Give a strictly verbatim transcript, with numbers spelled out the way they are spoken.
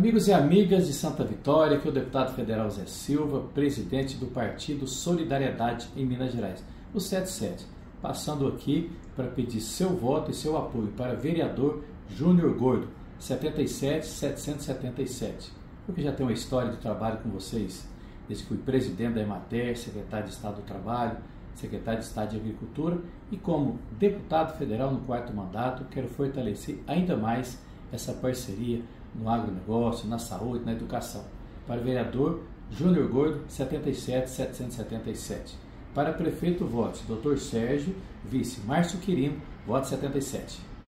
Amigos e amigas de Santa Vitória, aqui é o deputado federal Zé Silva, presidente do Partido Solidariedade em Minas Gerais, o setenta e sete, passando aqui para pedir seu voto e seu apoio para vereador Júnior Gordo, setenta e sete, setecentos e setenta e sete, porque já tenho uma história de trabalho com vocês, desde que fui presidente da Emater, secretário de Estado do Trabalho, secretário de Estado de Agricultura e como deputado federal no quarto mandato, quero fortalecer ainda mais essa parceria no agronegócio, na saúde, na educação. Para vereador Júnior Gordo, setenta e sete, setecentos e setenta e sete. Para prefeito, vote doutor Sérgio, vice Márcio Quirino, voto setenta e sete.